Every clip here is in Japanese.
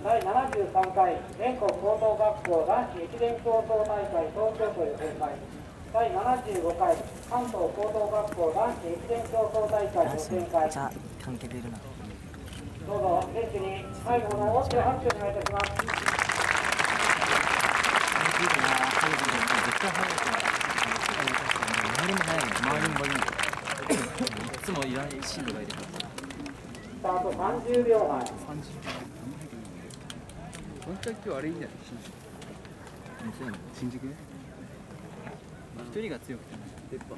第73回全国高等学校男子駅伝競争大会東京都予選会、第75回関東高等学校男子駅伝競争大会予選会、 じゃあ関係出るな。 どうぞ選手に最後の大きな拍手をお願いいたします。 絶対速いから、周りも速いの、周りもいい。いつもいらないシードがいるから。 スタート30秒前。 本当は今日あれいいんじゃない？新宿ね。一人が強くて出っ歯。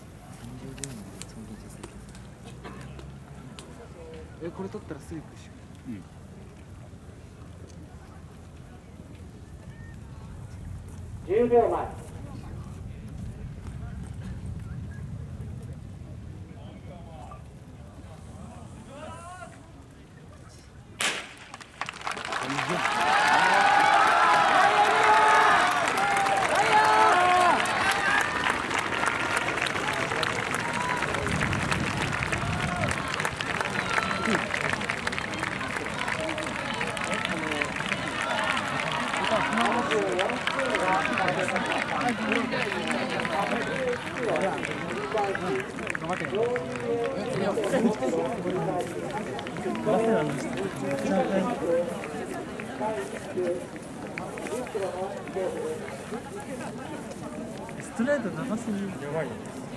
これ取ったらすぐ行くでしょ。 10秒前。 ストレート長すぎる。やばいね。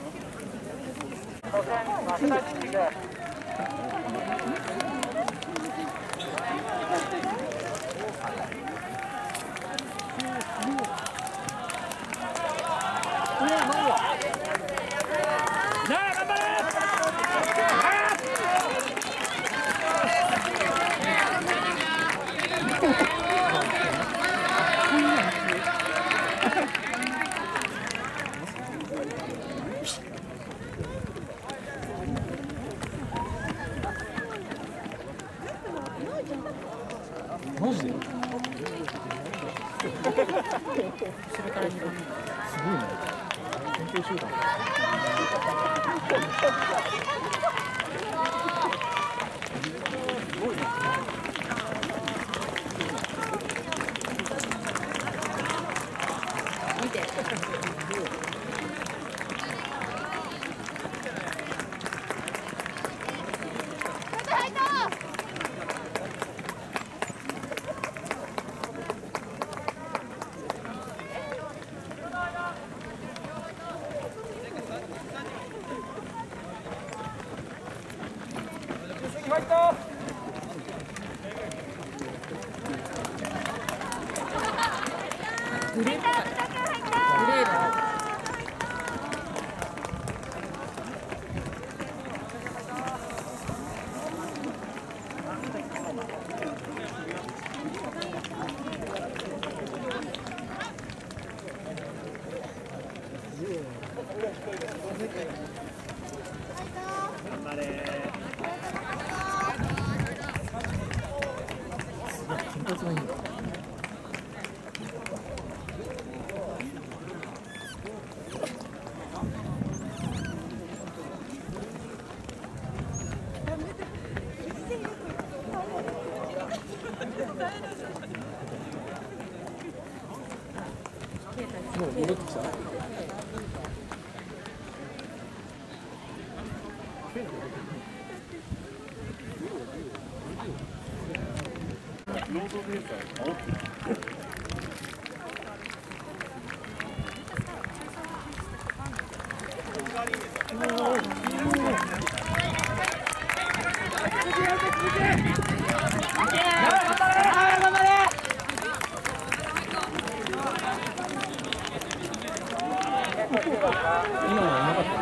マジで？すごいね。先頭集団。すごいね。見て。グレーだ。頑張れ。金髪がいいんだ。もう戻ってきた。今のはうまかった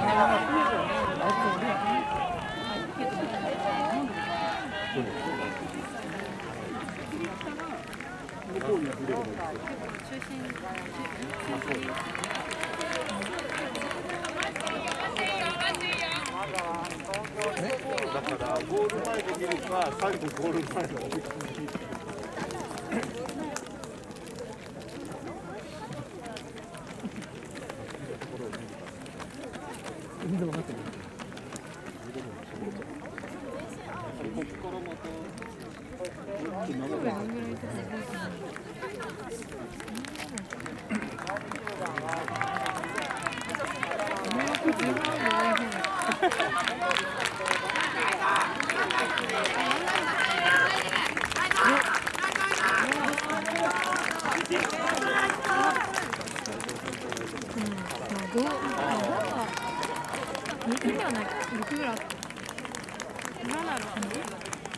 だからゴール前で見るか、最後ゴール前の全然分かってない。ここからまた。 2ではないか、6ぐらいあった。7ある感じ？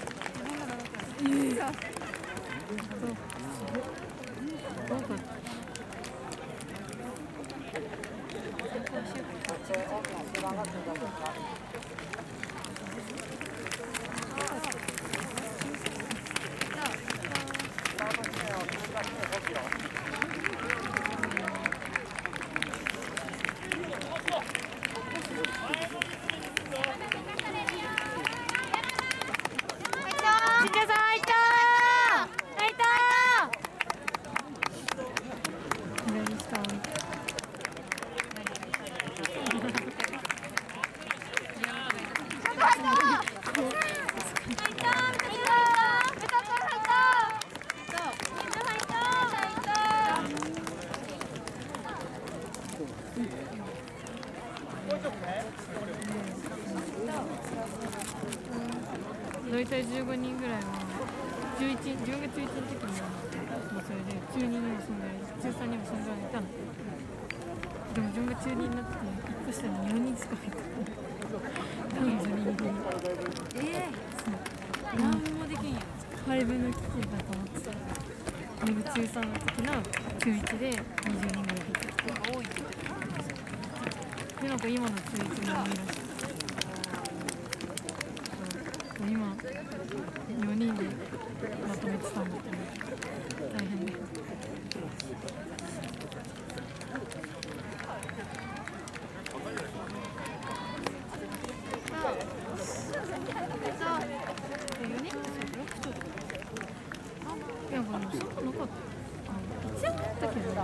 大体15人ぐらいは10月11日にもうそれで中2にもそんぐらい中3にもそんぐらいいたの。でも自分が中2になって1個下に4人しか入ってない。男女2人。そう何もできんやん。廃部の危機だと思ってたら僕中3の時の中1で20人ぐらい入ってた。多いって言ってた。でなんか今の中1もいいらしい。今4人でまとめてたんだけど大変で。いやこれそんななかった。一応あったけど。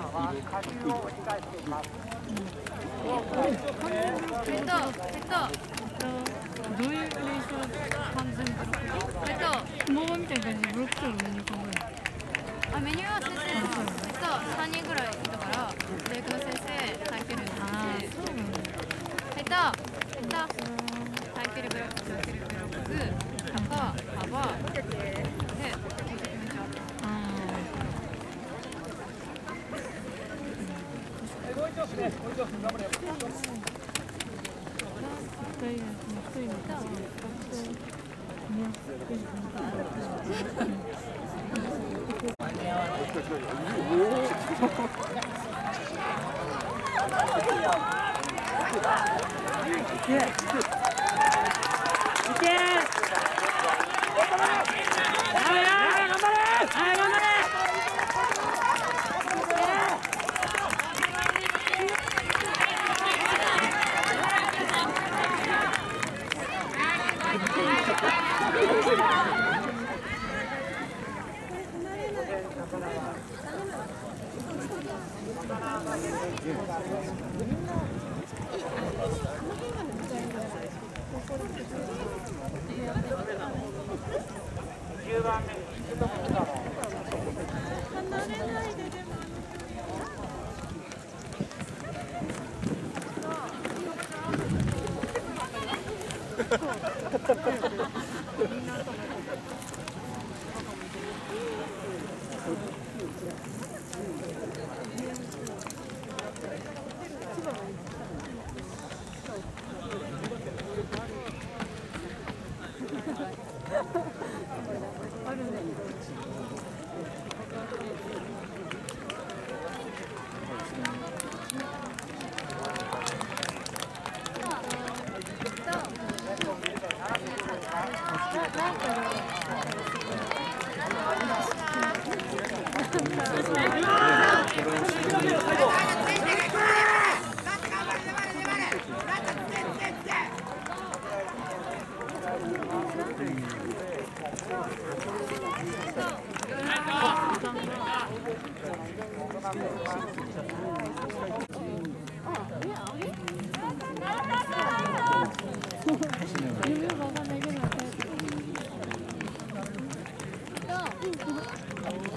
どういう練習完全ブロックモーバみたいな感じでブロックとのメニュー考える。 メニューは先生3人ぐらいいたから大学の先生短距離の先生短距離ブロック高幅でめちゃめちゃ 10番目夢がわかんないけど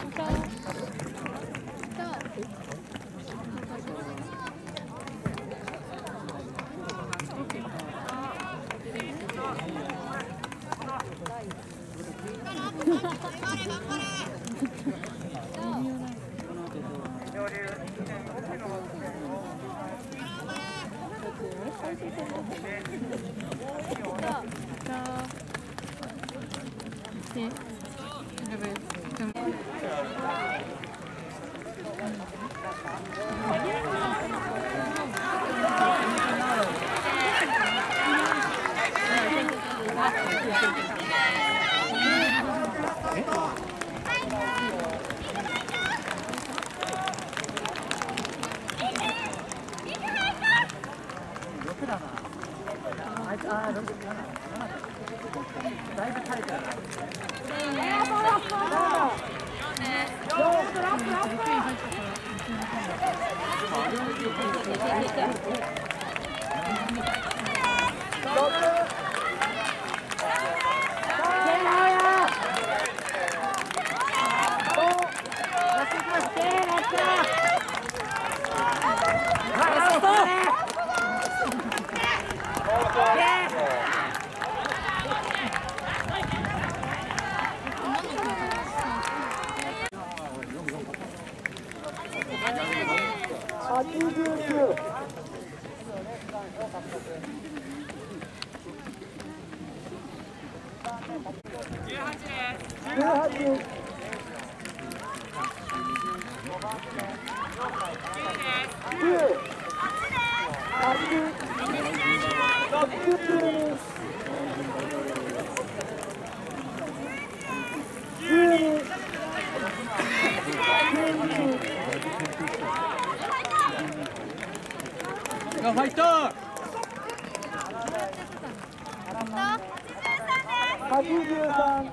ファイト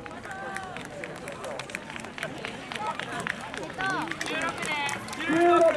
16